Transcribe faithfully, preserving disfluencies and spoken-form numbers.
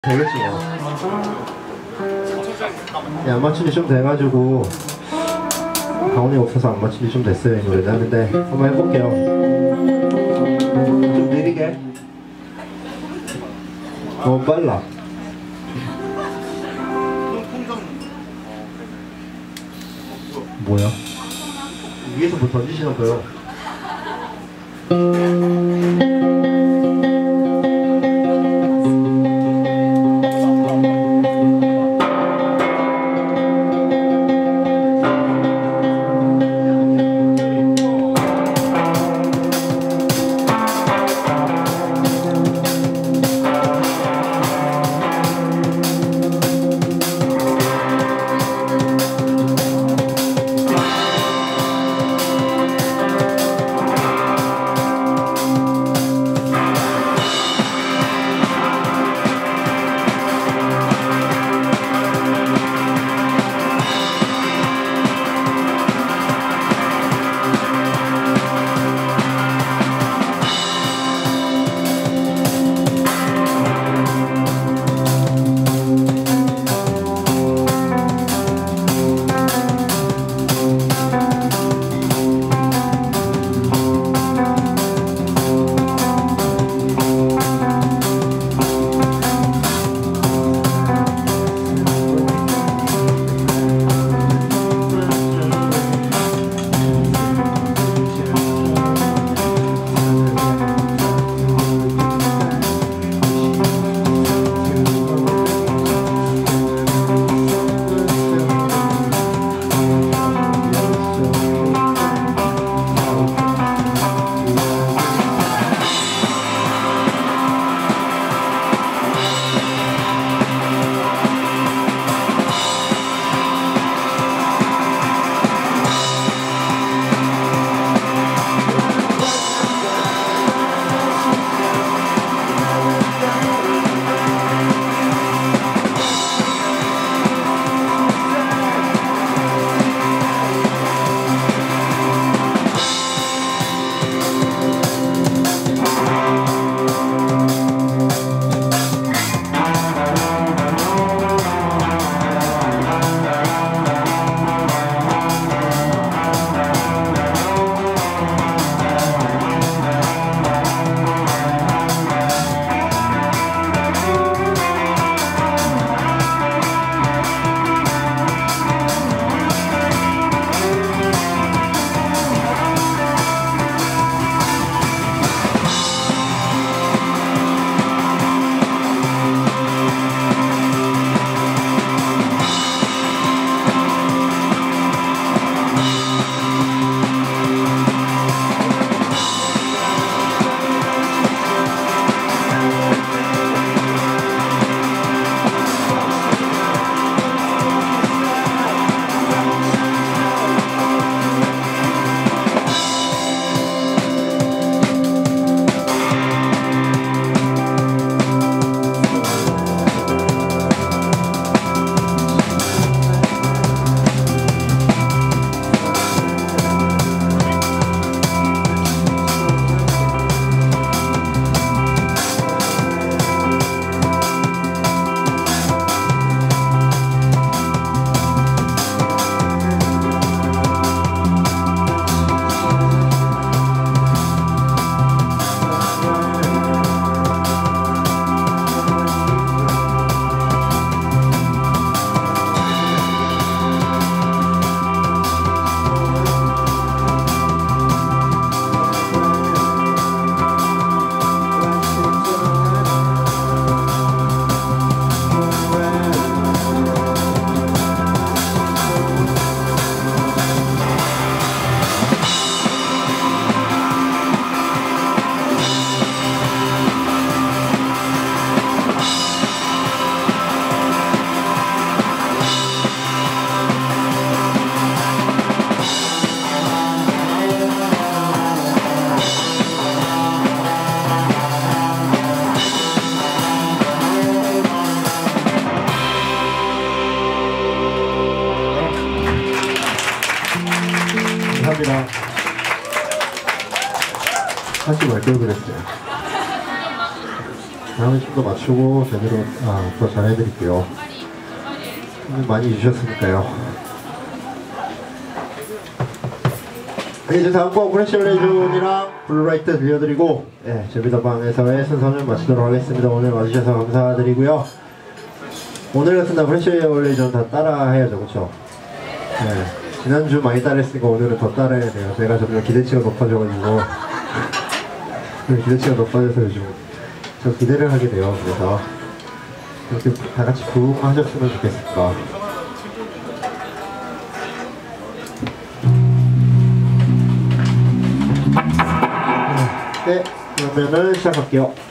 되겠지 뭐. 야, 안 맞춘 지 좀 돼가지고 가온이 없어서 안 맞춘 지 좀 됐어요 이 노래는. 근데 한번 해볼게요. 좀 느리게. 너무 빨라. 뭐야? 위에서 뭐 던지시나 봐요. 감사합니다. 하지 말 걸 그랬어요. 다음에 좀 더 맞추고 제대로 아, 더 잘해드릴게요. 많이 주셨으니까요. 네, 이제 다음 곡 프레시얼레이존이랑 블루라이트 들려드리고 예, 제비더방에서의 순서는 마치도록 하겠습니다. 오늘 와주셔서 감사드리고요. 오늘 같은 날 프레시얼레이존 다 따라해야죠, 그쵸? 예, 지난주 많이 따라했으니까 오늘은 더 따라해야 돼요. 제가 점점 기대치가 높아져가지고 기대치가 높아져서 요즘 저 기대를 하게 돼요. 그래서 이렇게 다 같이 부응하셨으면 좋겠습니다. 네, 그러면은 시작할게요.